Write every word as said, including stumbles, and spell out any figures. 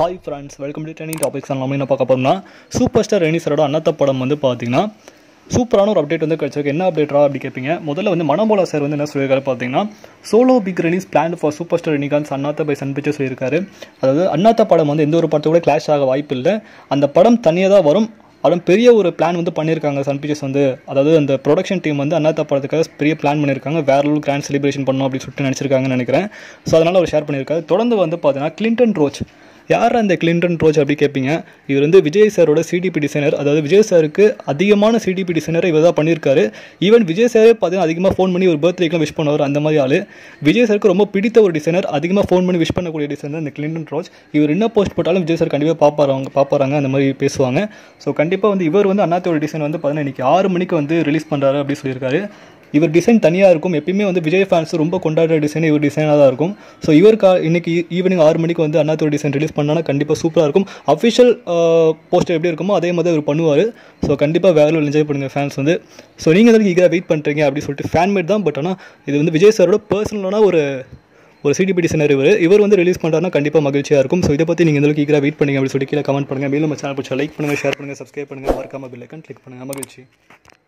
Hi friends, welcome to trending topics. நம்ம என்ன பார்க்க போகிறோம்னா, சூப்பர் ஸ்டார் ரஜினி சாரோட அண்ணாத்த படம் வந்து பார்த்தீங்கன்னா சூப்பரான ஒரு அப்டேட் வந்து கிடச்சிருக்கு. என்ன அப்டேட்டா அப்படி கேட்பீங்க. முதல்ல வந்து மனமோலா சார் வந்து என்ன சொல்லியிருக்காரு பார்த்தீங்கன்னா, solo big release plan for super star Rajinikanth Annaatthe by Sun Pictures சொல்லியிருக்காரு. அதாவது அண்ணாத்த படம் வந்து எந்த ஒரு படத்தோட கிளாஷ் ஆக வாய்ப்பு இல்லை, அந்த படம் தனியாக தான் வரும். அதுவும் பெரிய ஒரு பிளான் வந்து பண்ணியிருக்காங்க சன் பிக்சர்ஸ் வந்து. அதாவது அந்த ப்ரொடக்ஷன் டீம் வந்து அண்ணாத்த படத்துக்காக பெரிய பிளான் பண்ணியிருக்காங்க. வேற ஒரு கிராண்ட் செலிப்ரேஷன் பண்ணணும் அப்படின்னு சொல்லிட்டு நினச்சிருக்காங்கன்னு நினைக்கிறேன். ஸோ அதனால் அவர் ஷேர் பண்ணியிருக்காரு. தொடர்ந்து வந்து பார்த்தீங்கன்னா கிளின்டன் ரோச். யார் அந்த கிளின்டன் ரோச் அப்படி கேட்பீங்க. இவர் வந்து விஜய் சாரோட சிடிபி டிசைனர். அதாவது விஜய் சாருக்கு அதிகமான சிடிபி டிசைனரை இவர் தான் பண்ணியிருக்காரு. ஈவன் விஜய் சாரே பார்த்தீங்கன்னா அதிகமாக ஃபோன் பண்ணி ஒரு பர்த்டேக்கெலாம் விஷ் பண்ணுவார். அந்த மாதிரி ஆள் விஜய் சாருக்கு ரொம்ப பிடித்த ஒரு டிசைனர், அதிகமாக ஃபோன் பண்ணி விஷ் பண்ணக்கூடிய டிசைனர் இந்த கிளின்டன் ரோச். இவர் என்ன போஸ்ட் போட்டாலும் விஜய் சார் கண்டிப்பாக பார்ப்பாரு, அவங்க பார்ப்பாங்க, அந்த மாதிரி பேசுவாங்க. ஸோ கண்டிப்பாக வந்து இவர் வந்து அண்ணாத்தோட டிசைன் வந்து பார்த்தீங்கன்னா இன்றைக்கி ஆறு மணிக்கு வந்து ரிலீஸ் பண்ணுறாரு அப்படின்னு சொல்லியிருக்காரு. இவர் டிசைன் தனியாக இருக்கும். எப்பயுமே வந்து விஜய் ஃபேன்ஸ் ரொம்ப கொண்டாடுற டிசைன் இவர் டிசைனாக தான் இருக்கும். ஸோ இவருக்கு இன்னைக்கு ஈவினிங் ஆறு மணிக்கு வந்து அண்ணாத்தோட டிசைன் ரிலீஸ் பண்ணால் கண்டிப்பாக சூப்பராக இருக்கும். அஃபிஷியல் போஸ்டர் எப்படி இருக்குமோ அதே மாதிரி இவர் பண்ணுவார். ஸோ கண்டிப்பாக வேற என்ஜாய் பண்ணுங்கள் ஃபேன்ஸ் வந்து. ஸோ நீங்கள் வந்து ஈகராக வெயிட் பண்ணுறீங்க அப்படின்னு சொல்லிட்டு ஃபேன்மேட் தான். பட் ஆனால் இது வந்து விஜய் சாரோட பர்சனலான ஒரு ஒரு சிடிபி டிசைனர் இவர். இவர் வந்து ரிலீஸ் பண்ணுறாருன்னா கண்டிப்பாக மகிழ்ச்சியாக இருக்கும். ஸோ இதை பற்றி நீங்கள் எந்த ஈகராக வெயிட் பண்ணுங்க அப்படின்னு சொல்லிட்டு கீழே கமெண்ட் பண்ணுங்கள். மேலும் நம்ம சேனல் பிடிச்சா லைக் பண்ணுங்கள், ஷேர் பண்ணுங்கள், சப்ஸ்கிரைப் பண்ணுங்கள், மறக்காம பெல் ஐகான் கிளிக் பண்ணுங்கள். மகிழ்ச்சி.